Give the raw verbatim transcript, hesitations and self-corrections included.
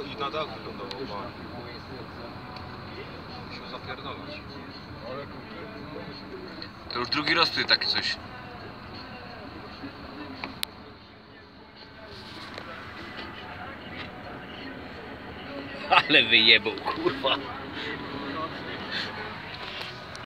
i na dachu lądował pan. Musiał zapierdolać. To już drugi raz tutaj takie coś. Ale wyjebał, kurwa.